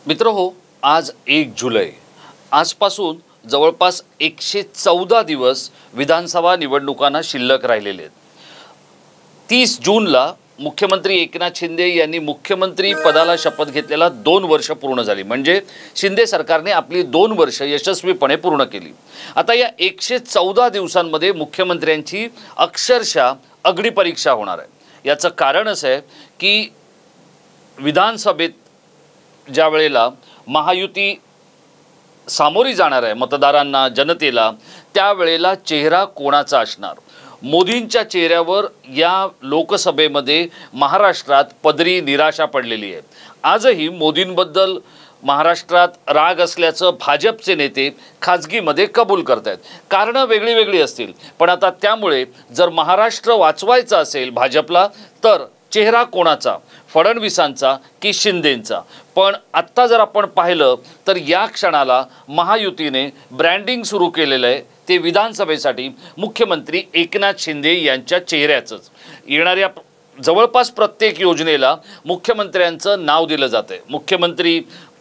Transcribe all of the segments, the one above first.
मित्रहो, आज 1 जुलै आजपासून जवळपास 114 दिवस विधानसभा निवडणुकांना शिल्लक राहिलेले आहेत। 30 जूनला मुख्यमंत्री एकनाथ शिंदे यांनी मुख्यमंत्री पदाला शपथ घेतलेला 2 वर्ष पूर्ण झाली। म्हणजे शिंदे सरकारने आपली 2 वर्ष यशस्वीपणे पूर्ण केली। आता या 114 दिवसांमध्ये मुख्यमंत्र्यांची अक्षरशः अग्नी परीक्षा होणार आहे। याचं कारण असं आहे की विधानसभेत ज्या वेळेला महायुती सामोरी जाणार आहे मतदारांना, जनतेला, त्यावेळेला चेहरा कोणाचा असणार। मोदींच्या चेहऱ्यावर या लोकसभेमध्ये महाराष्ट्रात पदरी निराशा पडलेली आहे। आजही मोदींबद्दल महाराष्ट्रात राग असल्याचं भाजपचे नेते खाजगीमध्ये कबूल करतात। कारणं वेगळी वेगळी असतील, पण आता त्यामुळे जर महाराष्ट्र वाचवायचा असेल भाजपला तर चेहरा कोणाचा, फडणवीसांचा की शिंदेंचा। पण आत्ता जर आपण पाहिलं तर या क्षणाला महायुतीने ब्रँडिंग सुरू केलेलं आहे ते विधानसभेसाठी मुख्यमंत्री एकनाथ शिंदे यांच्या चेहऱ्याचंच। येणाऱ्या जवळपास प्रत्येक योजनेला मुख्यमंत्र्यांचं नाव दिलं जातं। मुख्यमंत्री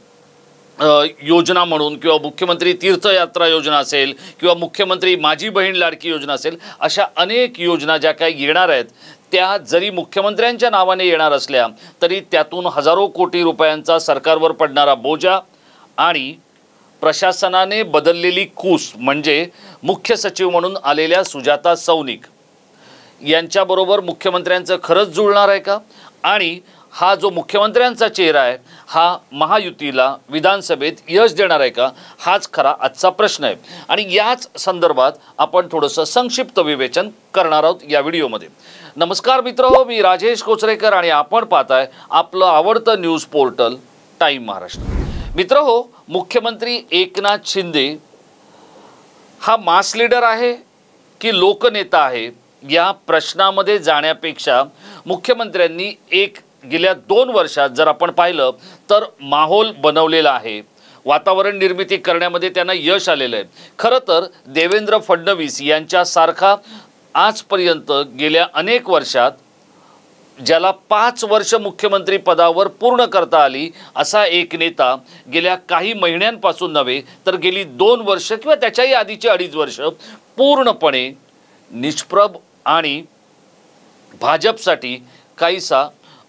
योजना म्हणून किंवा मुख्यमंत्री तीर्थयात्रा योजना असेल किंवा मुख्यमंत्री माझी बहीण लाडकी योजना असेल, अशा अनेक योजना ज्या काही येणार आहेत त्या जरी मुख्यमंत्र्यांच्या नावाने येणार असल्या तरी त्यातून हजारो कोटी रुपयांचा सरकारवर पडणारा बोजा आणि प्रशासनाने बदललेली कूस म्हणजे मुख्य सचिव म्हणून आलेल्या सुजाता सौनिक यांच्याबरोबर मुख्यमंत्र्यांचं खरंच जुळणार आहे का? आणि हा जो मुख्यमंत्र्यांचा चेहरा आहे हा महायुतीला विधानसभेत यश देणार आहे का? हाच खरा आजचा प्रश्न आहे। आणि याच संदर्भात आपण थोडंसं संक्षिप्त विवेचन करणार आहोत या व्हिडिओमध्ये। नमस्कार मित्रहो, मी राजेश कोचरेकर आणि आपण पाहताय आपलं आवडतं न्यूज पोर्टल टाइम महाराष्ट्र। मित्रहो, मुख्यमंत्री एकनाथ शिंदे हा मास लीडर आहे की लोकनेता आहे या प्रश्नामध्ये जाण्यापेक्षा मुख्यमंत्र्यांनी गेल्या 2 वर्षात जर आपण पाहिलं तर माहोल बनवलेला आहे, वातावरण निर्मिती करण्यामध्ये त्यांना यश आलेलं आहे। खरं तर देवेंद्र फडणवीस यांच्यासारखा आजपर्यंत गेल्या अनेक वर्षात ज्याला 5 वर्ष मुख्यमंत्री पदावर पूर्ण करता आली असा एक नेता गेल्या काही महिन्यांपासून नव्हे तर गेली 2 वर्ष किंवा त्याच्याही आधीची 2.5 वर्ष पूर्णपणे निष्प्रभ आणि भाजपसाठी काहीसा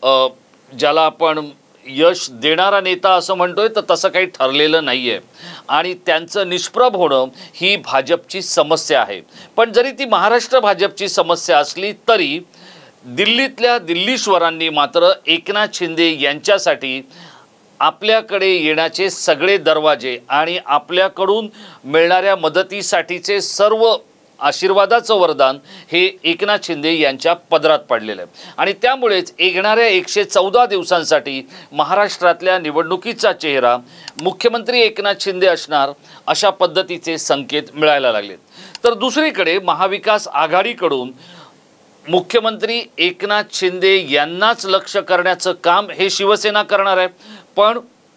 ज्याला आपण यश देणारा नेता असं म्हणतोय तर तसं काही ठरलेलं नाही आहे आणि त्यांचं निष्प्रभ होणं ही भाजपची समस्या आहे। पण जरी ती महाराष्ट्र भाजपची समस्या असली तरी दिल्लीतल्या दिल्लीश्वरांनी मात्र एकनाथ शिंदे यांच्यासाठी आपल्याकडे येण्याचे सगळे दरवाजे आणि आपल्याकडून मिळणाऱ्या मदतीसाठीचे सर्व आशीर्वादाचं वरदान हे एकनाथ शिंदे यांच्या पदरात पडलेलं आहे। आणि त्यामुळेच येणाऱ्या 114 दिवसांसाठी महाराष्ट्रातल्या निवडणुकीचा चेहरा मुख्यमंत्री एकनाथ शिंदे असणार अशा पद्धतीचे संकेत मिळायला लागलेत। तर दुसरीकडे महाविकास आघाडीकडून मुख्यमंत्री एकनाथ शिंदे यांनाच लक्ष करण्याचं काम हे शिवसेना करणार आहे, पण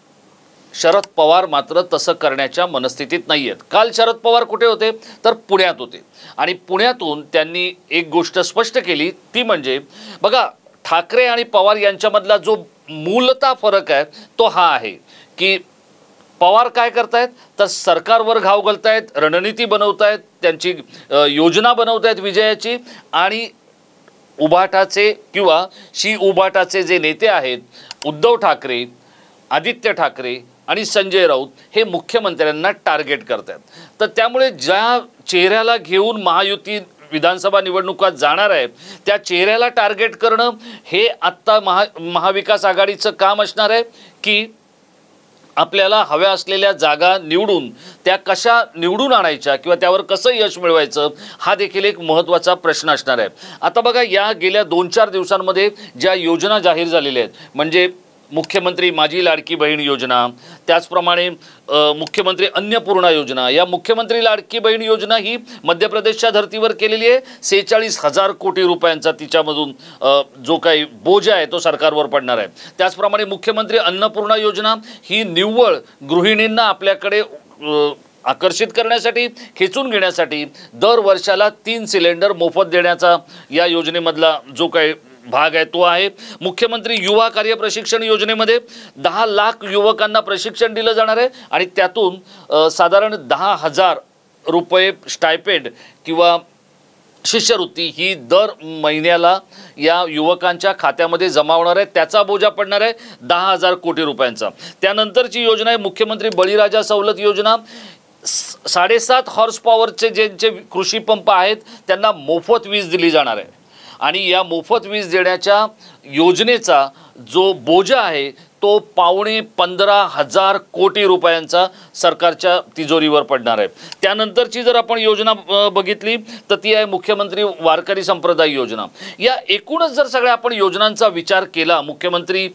शरद पवार मात्र तसं करण्याच्या मनस्थितीत नाही आहेत। काल शरद पवार कुठे होते तर पुण्यात होते आणि पुण्यातून त्यांनी एक गोष्ट स्पष्ट केली ती म्हणजे बघा, ठाकरे आणि पवार यांच्यामधला जो मूलतः फरक आहे तो हा आहे की पवार काय करतायत तर सरकारवर घाव घालतायत, रणनीती बनवतायत, त्यांची योजना बनवतायत विजयाची। आणि उभाटाचे किंवा उभाटाचे जे नेते आहेत उद्धव ठाकरे, आदित्य ठाकरे आणि संजय राऊत हे मुख्यमंत्र्यांना टार्गेट करतात। तर त्यामुळे ज्या चेहऱ्याला घेऊन महायुती विधानसभा निवडणुकात जाणार आहे त्या चेहऱ्याला टार्गेट करणं हे आत्ता महाविकास आघाडीचं काम असणार आहे की आपल्याला हव्या असलेल्या जागा निवडून त्या कशा निवडून आणायच्या किंवा त्यावर कसं यश मिळवायचं हा देखील एक महत्त्वाचा प्रश्न असणार आहे। आता बघा, या गेल्या 2-4 दिवसांमध्ये ज्या योजना जाहीर झालेल्या आहेत म्हणजे मुख्यमंत्री माझी लाडकी बहीण योजना, त्याचप्रमाणे मुख्यमंत्री अन्नपूर्णा योजना, या मुख्यमंत्री लाडकी बहीण योजना ही मध्य प्रदेशच्या धर्तीवर केलेली आहे। 46,000 कोटी रुपयांचा तिच्यामधून जो काही बोजा आहे तो सरकारवर पडणार आहे। त्याचप्रमाणे मुख्यमंत्री अन्नपूर्णा योजना ही निव्वळ गृहिणींना आपल्याकडे आकर्षित करण्यासाठी, खेचून घेण्यासाठी दर वर्षाला 3 सिलेंडर मोफत देण्याचा या योजनेमधला जो काही भाग आहे तो आहे मुख्यमंत्री युवा कार्य प्रशिक्षण योजनेमध्ये 10 लाख युवकांना प्रशिक्षण दिलं जाणार आहे आणि त्यातून साधारण 10,000 रुपये स्टायपेंड किंवा शिष्यवृत्ती ही दर महिन्याला या युवकांच्या खात्यामध्ये जमा होणार आहे। त्याचा बोजा पडणार आहे 10,000 कोटी रुपयांचा। त्यानंतरची योजना आहे मुख्यमंत्री बळीराजा सवलत योजना। 7.5 हॉर्स पॉवरचे जे कृषी पंप आहेत त्यांना मोफत वीज दिली जाणार आहे आणि या मोफत वीज देण्याच्या योजनेचा जो बोजा आहे तो 15,500 कोटी रुपयांचा सरकारच्या तिजोरीवर पडणार आहे। त्यानंतरची जर आपण योजना बघितली तर ती आहे मुख्यमंत्री वारकरी संप्रदाय योजना। या एकूणच जर सगळ्या आपण योजनांचा विचार केला, मुख्यमंत्री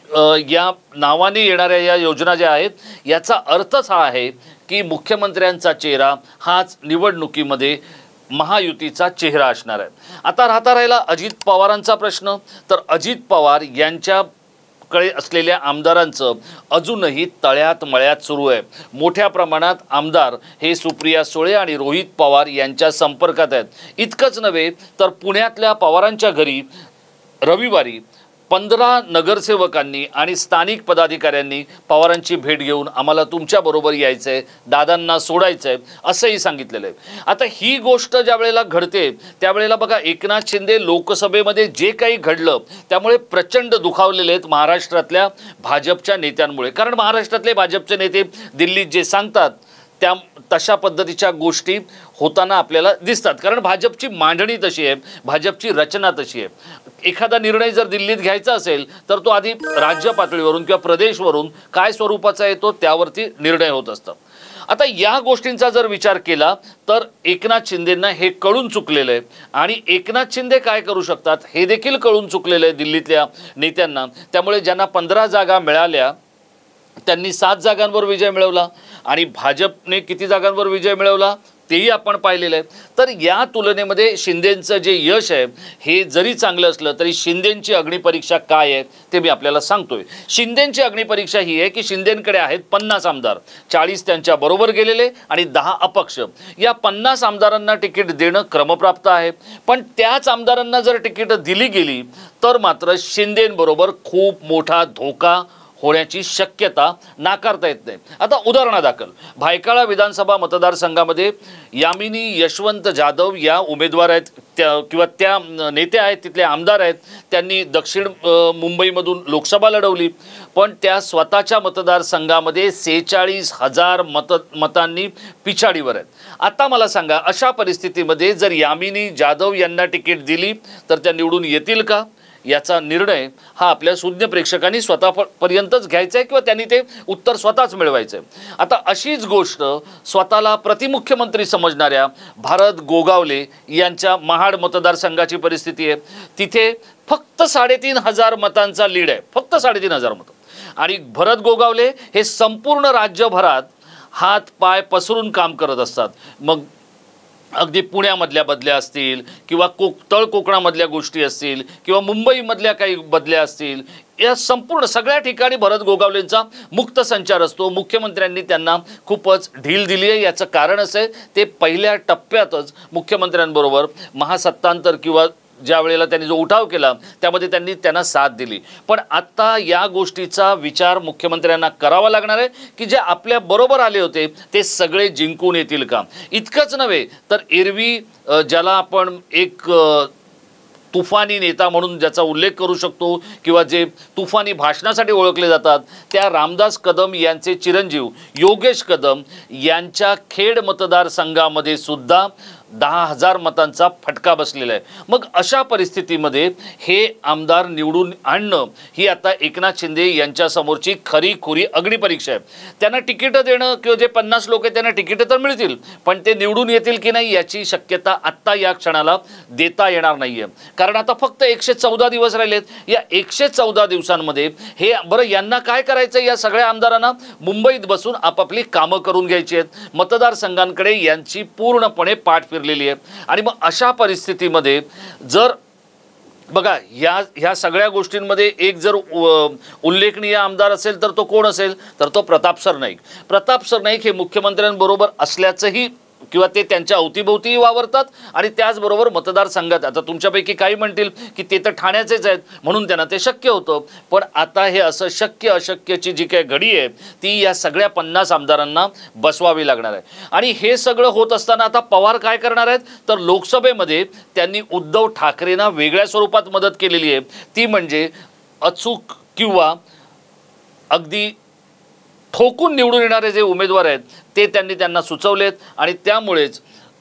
या नावाने येणाऱ्या या योजना ज्या आहेत याचा अर्थच हा आहे की मुख्यमंत्र्यांचा चेहरा हाच निवडणुकीमध्ये महायुतीचा चेहरा असणार आहे। आता राहिला अजित पवारांचा प्रश्न, तर अजित पवार यांच्याकडे असलेल्या आमदारांचं अजूनही तळ्यात मळ्यात सुरू आहे। मोठ्या प्रमाणात आमदार हे सुप्रिया सुळे आणि रोहित पवार यांच्या संपर्कात आहेत। इतकंच नव्हे तर पुण्यातल्या पवारांच्या घरी रविवारी 15 नगरसेवकांनी आणि स्थानिक पदाधिकाऱ्यांनी पवारांची भेट घेऊन आम्हाला तुमच्याबरोबर यायचं आहे, दादांना सोडायचं आहे असंही सांगितलेलं आहे। आता ही गोष्ट ज्या वेळेला घडते त्यावेळेला बघा एकनाथ शिंदे लोकसभेमध्ये जे काही घडलं त्यामुळे प्रचंड दुखावलेले आहेत महाराष्ट्रातल्या भाजपच्या नेत्यांमुळे। कारण महाराष्ट्रातले भाजपचे नेते दिल्लीत जे सांगतात त्या तशा पद्धतीच्या गोष्टी होताना आपल्याला दिसतात। कारण भाजपची मांडणी तशी आहे, भाजपची रचना तशी आहे। एखादा निर्णय जर दिल्लीत घ्यायचा असेल तर तो आधी राज्य पातळीवरून किंवा प्रदेशवरून काय स्वरूपाचा येतो त्यावरती निर्णय होत असतो। आता या गोष्टींचा जर विचार केला तर एकनाथ शिंदेंना हे कळून चुकलेलं आहे आणि एकनाथ शिंदे काय करू शकतात हे देखील कळून चुकलेलं आहे दिल्लीतल्या नेत्यांना। त्यामुळे ज्यांना 15 जागा मिळाल्या त्यांनी 7 जागांवर विजय मिळवला आणि भाजपने किती जागांवर विजय मिळवला तेही आपण पाहिलेलं आहे। तर या तुलनेमध्ये शिंदेंचं जे यश आहे हे जरी चांगलं असलं तरी शिंदेंची अग्निपरीक्षा काय आहे ते मी आपल्याला सांगतोय। शिंदेंची अग्निपरीक्षा ही आहे की शिंदेंकडे आहेत 50 आमदार, 40 त्यांच्या बरोबर गेलेले आणि 10 अपक्ष। या 50 आमदारांना तिकीट देणं क्रमप्राप्त आहे, पण त्याच आमदारांना जर तिकीट दिली गेली तर मात्र शिंदेंबरोबर खूप मोठा धोका होण्याची शक्यता नाकारता येत नाही। आता उदाहरणादाखल भायखळा विधानसभा मतदारसंघामध्ये यामिनी यशवंत जाधव या उमेदवार आहेत किंवा त्या नेते आहेत, तिथले आमदार आहेत। त्यांनी दक्षिण मुंबईमधून लोकसभा लढवली पण त्या स्वतःच्या मतदारसंघामध्ये 46,000 मतांनी पिछाडीवर आहेत। आता मला सांगा अशा परिस्थितीमध्ये जर यामिनी जाधव यांना तिकीट दिली तर त्या निवडून येतील का याचा निर्णय हा आपल्या सुज्ञ प्रेक्षकांनी स्वतःपर्यंतच घ्यायचा आहे किंवा त्यांनी ते उत्तर स्वतःच मिळवायचं आहे। आता अशीच गोष्ट स्वतःला प्रतिमुख्यमंत्री समजणाऱ्या भारत गोगावले यांच्या महाड मतदारसंघाची परिस्थिती आहे। तिथे फक्त 3,500 मतांचा लीड आहे, फक्त 3,500 मतं। आणि भरत गोगावले हे संपूर्ण राज्यभरात हात पाय पसरून काम करत असतात। मग अगदी पुण्यामधल्या बदल्या असतील किंवा तळ कोकणामधल्या गोष्टी असतील किंवा मुंबईमधल्या काही बदल्या असतील, या संपूर्ण सगळ्या ठिकाणी भरत गोगावलेंचा मुक्त संचार असतो। मुख्यमंत्र्यांनी त्यांना खूपच ढील दिली आहे। याचं कारण असं आहे ते पहिल्या टप्प्यातच मुख्यमंत्र्यांबरोबर महासत्तांतर किंवा ज्या वेळेला त्यांनी जो उठाव केला त्यामध्ये त्यांनी त्यांना साथ दिली। पण आता या गोष्टीचा विचार मुख्यमंत्र्यांना करावा लागणार आहे की जे आपल्या बरोबर आले होते ते सगळे जिंकून येतील का। इतकंच नव्हे तर एरवी ज्याला आपण एक तुफानी नेता म्हणून ज्याचा उल्लेख करू शकतो किंवा जे तुफानी भाषणासाठी ओळखले जातात त्या रामदास कदम यांचे चिरंजीव योगेश कदम यांच्या खेड मतदारसंघामध्ये सुद्धा 10,000 मतांचा फटका बसलेला आहे। मग अशा परिस्थितीमध्ये हे आमदार निवडून आणणं ही आता एकनाथ शिंदे यांच्या समोरची खरी अग्निपरीक्षा आहे। त्यांना तिकीट देणं किंवा जे 50 लोक आहेत त्यांना तिकीट तर मिळतील पण ते निवडून येतील की नाही याची शक्यता आत्ता या क्षणाला देता येणार नाहीये। कारण आता फक्त 114 दिवस राहिलेत। या 114 दिवसांमध्ये हे बरं यांना काय करायचं, या सगळ्या आमदारांना मुंबईत बसून आपापली कामं करून घ्यायची आहेत। मतदारसंघांकडे यांची पूर्णपणे पाठ फिरलेली आहे। आणि मग अशा परिस्थितीमध्ये जर बघा ह्या सगळ्या गोष्टींमध्ये एक जर उल्लेखनीय आमदार असेल तर तो कोण असेल तर तो प्रताप सरनाईक हे मुख्यमंत्र्यांबरोबर असल्याचंही किंवा ते त्यांच्या अवतीभोवतीही वावरतात आणि त्याचबरोबर मतदारसंघात आता तुमच्यापैकी काही म्हणतील की ते तर ठाण्याचेच आहेत म्हणून त्यांना ते शक्य होतं, पण आता हे असं शक्य अशक्यची जी काही घडी आहे ती या सगळ्या 50 आमदारांना बसवावी लागणार आहे. आणि हे सगळं होत असताना आता पवार काय करणार आहेत तर लोकसभेमध्ये त्यांनी उद्धव ठाकरेंना वेगळ्या स्वरूपात मदत केलेली आहे, ती म्हणजे अचूक किंवा अगदी ठोकून निवडून येणारे जे उमेदवार आहेत ते त्यांना सुचवलेत. आणि त्यामुळेच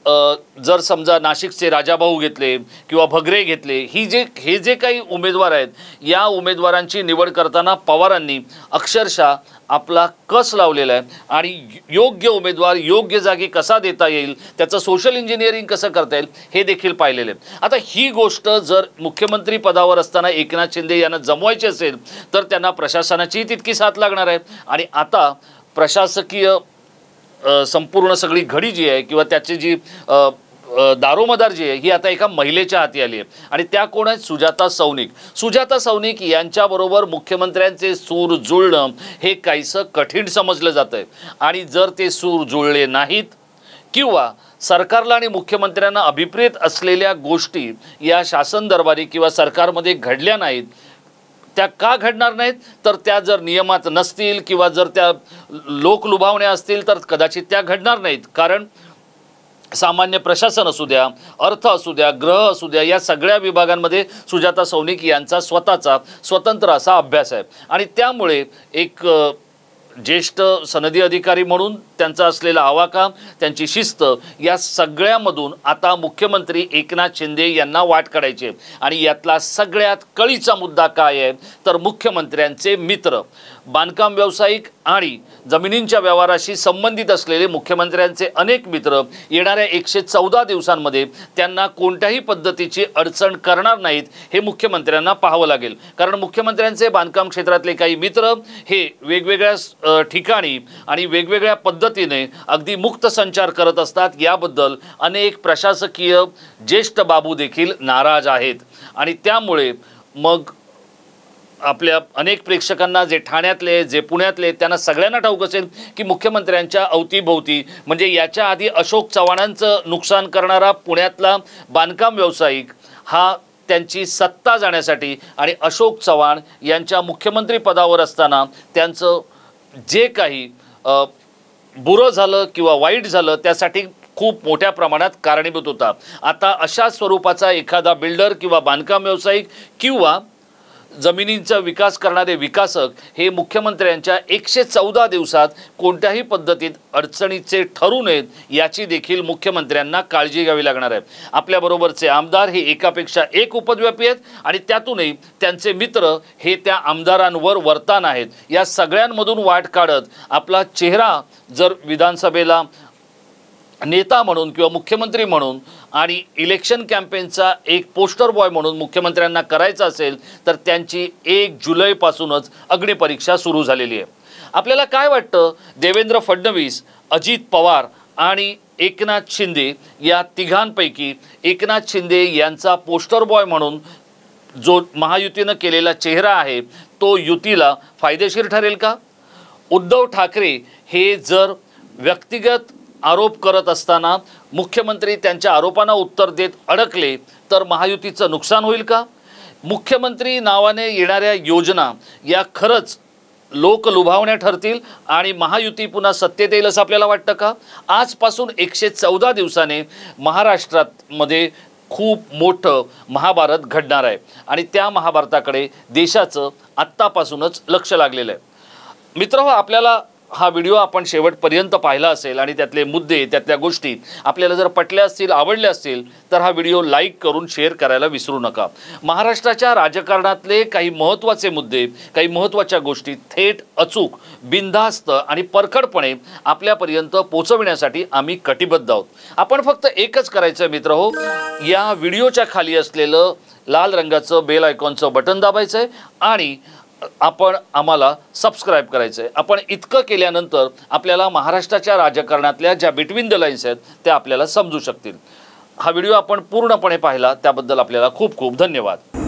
जर समजा नाशिकचे राजाभाऊ घेतले किंवा भगरे घेतले, हे जे काही उमेदवार आहेत या उमेदवारांची निवड करताना पवारांनी अक्षरशः आपला कस लावलेला आहे आणि योग्य उमेदवार योग्य जागी कसा देता येईल, त्याचं सोशल इंजिनिअरिंग कसं करता येईल हे देखील पाहिलेलं आहे. आता ही गोष्ट जर मुख्यमंत्री पदावर असताना एकनाथ शिंदे यांना जमवायची असेल तर त्यांना प्रशासनाची तितकी साथ लागणार आहे. आणि आता प्रशासकीय संपूर्ण सगळी घडी जी आहे किंवा त्याची जी दारोमदार जी आहे ही आता एका महिलेच्या हाती आली आहे आणि त्या कोण आहेत सुजाता सौनिक यांच्याबरोबर मुख्यमंत्र्यांचे सूर जुळणं हे काहीसं कठीण समजलं जातं आहे. आणि जर ते सूर जुळले नाहीत किंवा सरकारला आणि मुख्यमंत्र्यांना अभिप्रेत असलेल्या गोष्टी या शासन दरबारी किंवा सरकारमध्ये घडल्या नाहीत, त्या का घडणार नाहीत तर त्या जर नियमात नसतील किंवा जर त्या लोक लुभावण्या असतील तर कदाचित त्या घडणार नाहीत. कारण सामान्य प्रशासन असू द्या, अर्थ असू द्या, गृह असू द्या, या सगळ्या विभागांमध्ये सुजाता सौनिक यांचा स्वतःचा स्वतंत्र असा अभ्यास आहे. आणि त्यामुळे एक ज्येष्ठ सनदी अधिकारी म्हणून त्यांचा असलेला आवाका, त्यांची शिस्त या सगळ्यामधून आता मुख्यमंत्री एकनाथ शिंदे यांना वाट काढायची आहे. आणि यातला सगळ्यात कळीचा मुद्दा काय आहे तर मुख्यमंत्र्यांचे मित्र, बांधकाम व्यावसायिक आणि जमिनींच्या व्यवहाराशी संबंधित असलेले मुख्यमंत्र्यांचे अनेक मित्र येणाऱ्या 114 दिवसांमध्ये त्यांना कोणत्याही पद्धतीची अडचण करणार नाहीत हे मुख्यमंत्र्यांना पाहावं लागेल. कारण मुख्यमंत्र्यांचे बांधकाम क्षेत्रातले काही मित्र हे वेगवेगळ्या ठिकाणी आणि वेगवेगळ्या पद्धतीने अगदी मुक्त संचार करत असतात. याबद्दल अनेक प्रशासकीय ज्येष्ठ बाबू देखील नाराज आहेत. आणि त्यामुळे मग आपल्या अनेक प्रेक्षकांना जे ठाण्यातले जे पुण्यातले त्यांना सगळ्यांना ठाऊक असेल की मुख्यमंत्र्यांच्या अवतीभोवती म्हणजे याच्या आधी अशोक चव्हाणांचं नुकसान करणारा पुण्यातला बांधकाम व्यावसायिक हा त्यांची सत्ता जाण्यासाठी आणि अशोक चव्हाण यांच्या मुख्यमंत्री पदावर असताना त्यांचं जे काही बुरं झालं किंवा वाईट झालं त्यासाठी खूप मोठ्या प्रमाणात कारणीभूत होता. आता अशा स्वरूपाचा एखादा बिल्डर किंवा बांधकाम व्यावसायिक किंवा जमिनींचा विकास करणारे विकासक हे मुख्यमंत्र्यांच्या 114 दिवसात कोणत्याही पद्धतीत अडचणीचे ठरू नयेत याची देखील मुख्यमंत्र्यांना काळजी घ्यावी लागणार आहे. आपल्याबरोबरचे आमदार हे एकापेक्षा एक उपद्व्यापी आहेत आणि त्यातूनही त्यांचे मित्र हे त्या आमदारांवर वर्तान आहेत. या सगळ्यांमधून वाट काढत आपला चेहरा जर विधानसभेला नेता म्हणून किंवा मुख्यमंत्री म्हणून आणि इलेक्शन कॅम्पेनचा एक पोस्टर बॉय म्हणून मुख्यमंत्र्यांना करायचं असेल तर त्यांची 1 जुलैपासूनच अग्निपरीक्षा सुरू झालेली आहे. आपल्याला काय वाटतं देवेंद्र फडणवीस, अजित पवार आणि एकनाथ शिंदे या तिघांपैकी एकनाथ शिंदे यांचा पोस्टर बॉय म्हणून जो महायुतीनं केलेला चेहरा आहे तो युतीला फायदेशीर ठरेल का? उद्धव ठाकरे हे जर व्यक्तिगत आरोप करत असताना मुख्यमंत्री त्यांच्या आरोपांना उत्तर देत अडकले तर महायुतीचं नुकसान होईल का? मुख्यमंत्री नावाने येणाऱ्या योजना या खरंच लोक लुभावण्या ठरतील आणि महायुती पुन्हा सत्तेत येईल असं आपल्याला वाटतं का? आजपासून 114 दिवसाने महाराष्ट्रामध्ये खूप मोठं महाभारत घडणार आहे आणि त्या महाभारताकडे देशाचं आत्तापासूनच लक्ष लागलेलं आहे. मित्रहो, आपल्याला हा व्हिडिओ आपण शेवटपर्यंत पाहिला असेल आणि त्यातले मुद्दे त्यातल्या गोष्टी आपल्याला जर पटल्या असतील, आवडल्या असतील तर हा व्हिडिओ लाईक करून शेअर करायला विसरू नका. महाराष्ट्राच्या राजकारणातले काही महत्त्वाचे मुद्दे, काही महत्त्वाच्या गोष्टी थेट, अचूक, बिनधास्त आणि परखडपणे आपल्यापर्यंत पोहोचविण्यासाठी आम्ही कटिबद्ध आहोत. आपण फक्त एकच करायचं मित्रहो, या व्हिडिओच्या खाली असलेलं लाल रंगाचं बेल आयकॉनचं बटन दाबायचं आहे आणि आपण आम्हाला सबस्क्राइब करायचं आहे. आपण इतकं केल्यानंतर आपल्याला महाराष्ट्राच्या राजकारणातल्या ज्या बिटवीन द लाईन्स आहेत त्या आपल्याला समजू शकतील. हा व्हिडिओ आपण पूर्णपणे पाहिला त्याबद्दल आपल्याला खूप खूप धन्यवाद.